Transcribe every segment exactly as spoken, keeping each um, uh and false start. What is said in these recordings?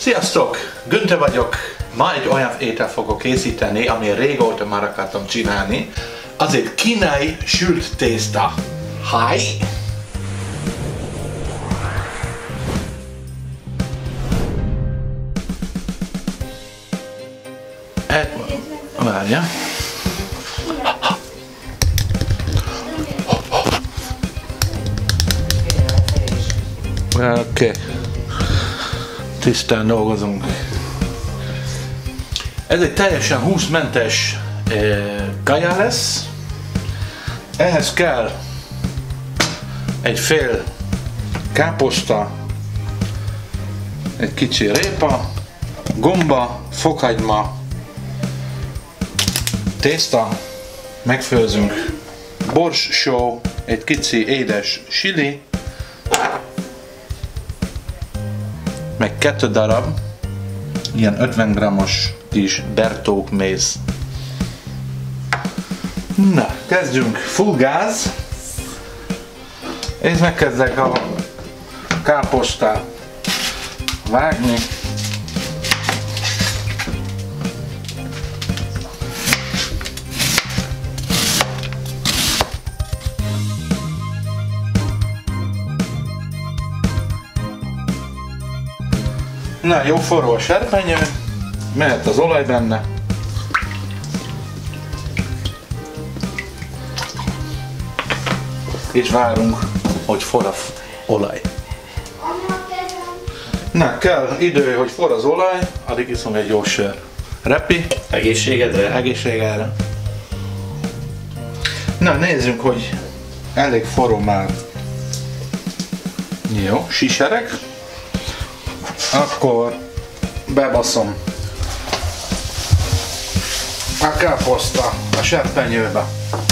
Sziasztok! Günther vagyok. Ma egy olyan ételt fogok készíteni, ami régóta már akartam csinálni. Az egy kínai sült tészta. Hi! E, várja. Oké. Okay. Tisztán dolgozunk. Ez egy teljesen húsmentes eh, kaja lesz. Ehhez kell egy fél káposzta, egy kicsi répa, gomba, fokhagyma, tészta, megfőzünk borssó, egy kicsi édes chili, meg kettő darab ilyen ötven grammos kis Bertók méz. Na, kezdjünk full gáz, és megkezdek a káposztát vágni. Na, jó forró a serpenyő, mehet az olaj benne. És várunk, hogy forr az olaj. Na, kell idő, hogy forr az olaj, addig iszom egy jó sör. Repi? Egészségedre? Egészségedre. Na, nézzünk, hogy elég forró már. Jó, siserek. Akkor bebaszom a káposzta a serpenyőbe.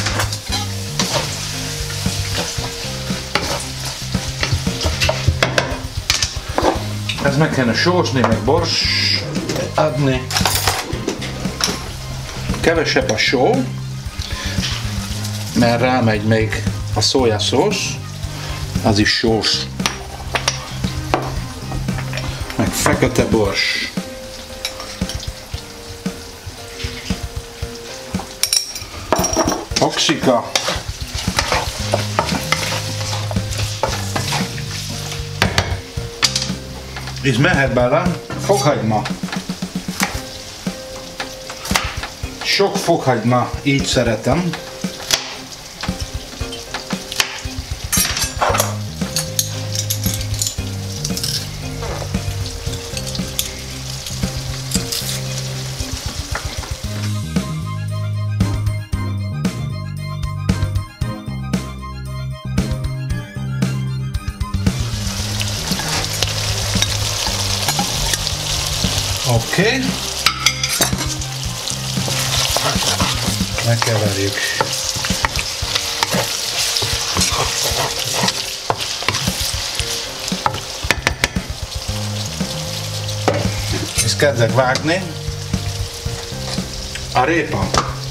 Ez meg kellene sósni, meg bors adni. Kevesebb a só, mert rámegy még a szójaszós, az is sós. Meg fekete bors. Oxika. És mehet bele fokhagyma. Sok fokhagyma, így szeretem. Oké. Okay. Megkeverjük. És kezdek vágni. A répa.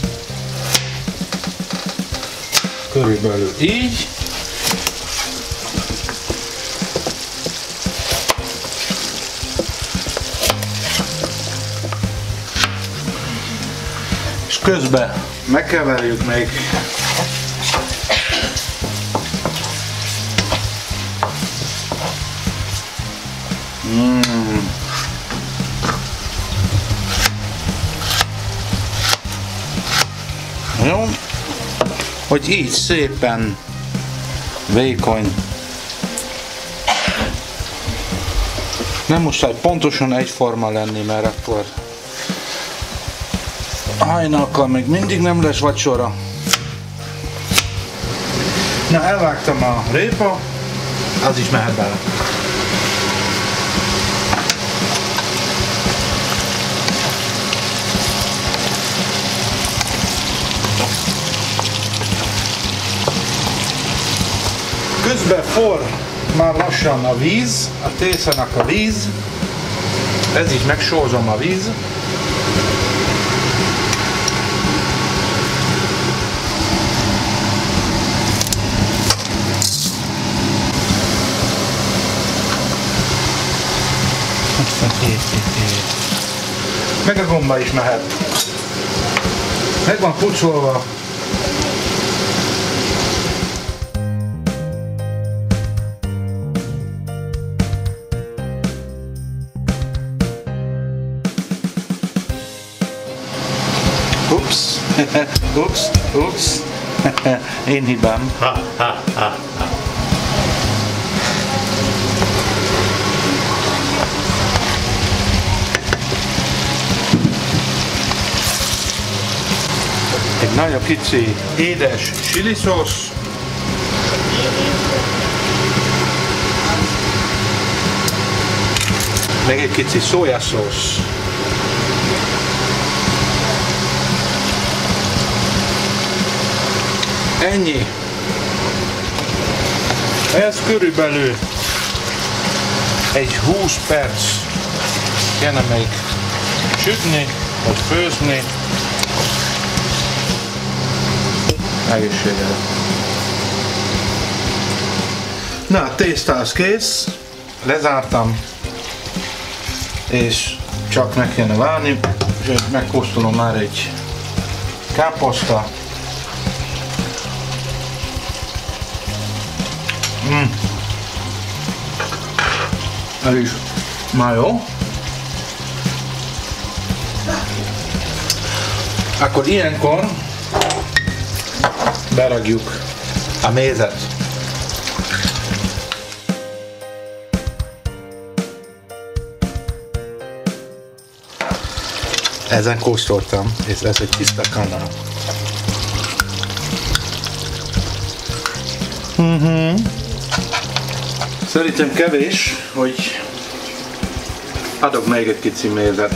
Körülbelül így. Közben megkeverjük még mm. Jó, hogy így szépen vékony. Nem muszáj pontosan egyforma lenni, mert akkor hajnalkal még mindig nem lesz vacsora. Na, elvágtam a répa, az is mehet bele. Közben forr már lassan a víz, a tésztának a víz, ez is megsózom a víz. Meg a gomba is mehet. Meg van pucolva. Ups, ups, ups. Én hibám. Ha, ha, ha, ha. Egy nagyon kicsi édes chili szósz. Meg egy kicsi szójaszósz. Ennyi. Ez körülbelül egy húsz perc kéne még sütni, vagy főzni. Egészségedre. Na, a tészta az kész. Lezártam. És csak meg kéne várni. És megkóstolom már egy káposzta. Mm. Ez is már jó. Akkor ilyenkor beragjuk a mézet. Ezen kóstoltam, és ez egy tiszta kanál. Mm-hmm. Szerintem kevés, hogy adok még egy kicsi mézet.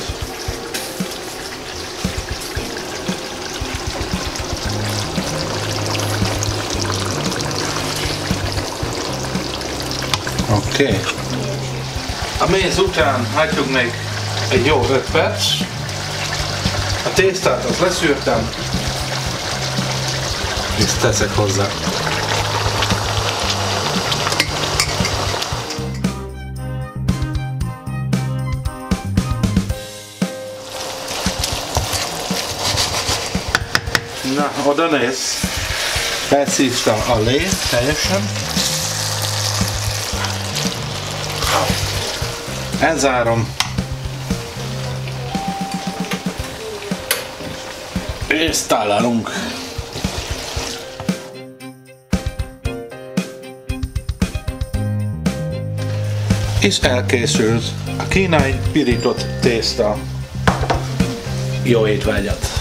Oké. Okay. A méz után hagyjuk még egy jó öt perc. A tésztát azt leszűrtem, és teszek hozzá. Na, oda néz. Felszívtam a lé teljesen. Elzárom. És találunk. És elkészült a kínai pirított tészta. Jó étvágyat!